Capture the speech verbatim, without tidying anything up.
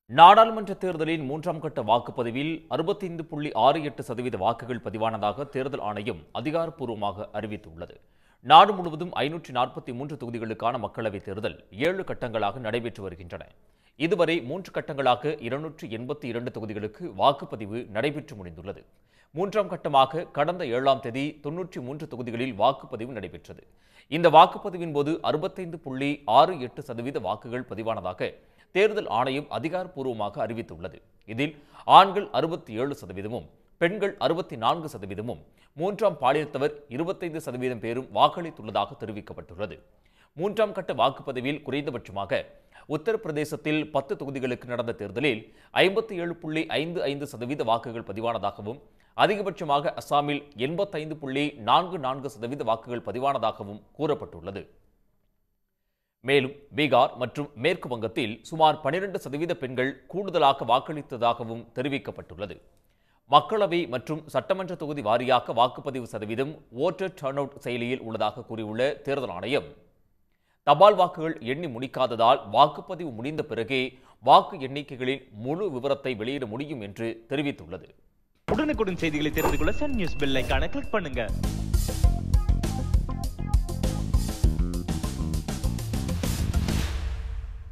நாடாளுமன்ற தேர்தலின் மூன்றாம் கட்ட வாக்குப்பதிவில் அறுபத்தைந்து புள்ளி ஆறு எட்டு சதவீத வாக்குகள் பதிவானதாக தேர்தல் ஆணையம் அதிகாரப்பூர்வமாக அறிவித்துள்ளது. நாடு முழுவதும் ஐநூற்றி நாற்பத்தி மூன்று தொகுதிகளுக்கான மக்களவைத் தேர்தல் ஏழு கட்டங்களாக நடைபெற்று வருகின்றன. இதுவரை மூன்று கட்டங்களாக இருநூற்றி எண்பத்தி இரண்டு தொகுதிகளுக்கு வாக்குப்பதிவு நடைபெற்று முடிந்துள்ளது. மூன்றாம் கட்டமாக கடந்த ஏழாம் தேதி தொன்னூற்றி மூன்று தொகுதிகளில் வாக்குப்பதிவு நடைபெற்றது. இந்த வாக்குப்பதிவின் போது அறுபத்தைந்து புள்ளி ஆறு எட்டு சதவீத வாக்குகள் பதிவானதாக தேர்தல் ஆணையம் அதிகாரப்பூர்வமாக அறிவித்துள்ளது. இதில் ஆண்கள் அறுபத்தி ஏழு சதவீதமும் பெண்கள் அறுபத்தி நான்கு சதவீதமும் மூன்றாம் பாலினத்தவர் இருபத்தைந்து சதவீதம் பேரும் வாக்களித்துள்ளதாக தெரிவிக்கப்பட்டுள்ளது. மூன்றாம் கட்ட வாக்குப்பதிவில் குறைந்தபட்சமாக உத்தரப்பிரதேசத்தில் பத்து தொகுதிகளுக்கு நடந்த தேர்தலில் ஐம்பத்தி ஏழு புள்ளி ஐந்து ஐந்து சதவீத வாக்குகள் பதிவானதாகவும் அதிகபட்சமாக அசாமில் எண்பத்தைந்து புள்ளி நான்கு நான்கு சதவீத வாக்குகள் பதிவானதாகவும் கூறப்பட்டுள்ளது. மேலும் பீகார் மற்றும் மேற்கு வங்கத்தில் சுமார் பனிரெண்டு சதவீத பெண்கள் கூடுதலாக வாக்களித்ததாகவும் தெரிவிக்கப்பட்டுள்ளது. மக்களவை மற்றும் சட்டமன்ற தொகுதி வாரியாக வாக்குப்பதிவு சதவீதம் ஓட்டர் டர்ன் அவுட் செயலியில் உள்ளதாக கூறியுள்ள தேர்தல் ஆணையம், தபால் வாக்குகள் எண்ணி முடிக்காததால் வாக்குப்பதிவு முடிந்த பிறகே வாக்கு எண்ணிக்கைகளின் முழு விவரத்தை வெளியிட முடியும் என்று தெரிவித்துள்ளது. உடனுக்குடன் செய்திகளை தெரிந்து கொள்ள சன் நியூஸ் பெல் ஐகானை கிளிக் பண்ணுங்க.